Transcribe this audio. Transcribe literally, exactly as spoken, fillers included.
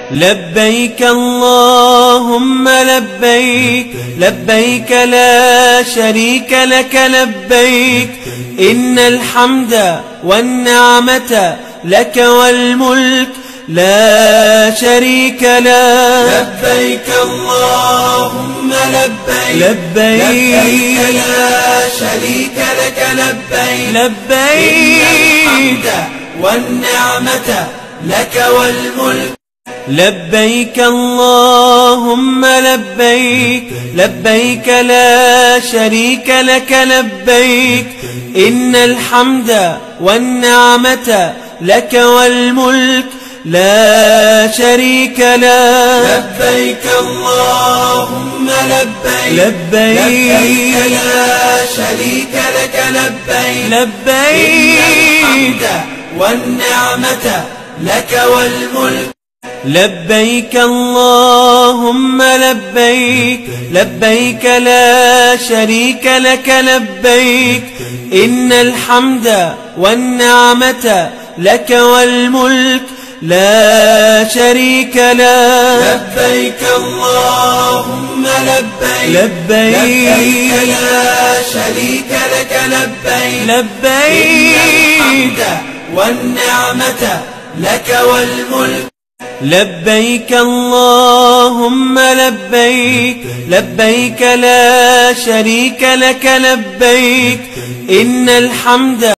لبيك اللهم لبيك لبيك لا شريك لك لبيك إن الحمد والنعمة لك والملك لا شريك لك. لبيك اللهم لبيك لبيك لا شريك لك لبيك لبيك إن الحمد والنعمة لك والملك. لبيك اللهم لبيك لبيك لا شريك لك لبيك إن الحمد والنعمة لك والملك لا شريك لك. لبيك اللهم لبيك لبيك لا شريك لك لبيك لبيك إن الحمد والنعمة لك والملك. لبيك اللهم لبيك لبيك لا شريك لك لبيك إن الحمد والنعمة لك والملك لا شريك لك. لبيك اللهم لبيك لبيك لا شريك لك لبيك لبيك إن الحمد والنعمة لك والملك. لبيك اللهم لبيك لبيك لا شريك لك لبيك إن الحمد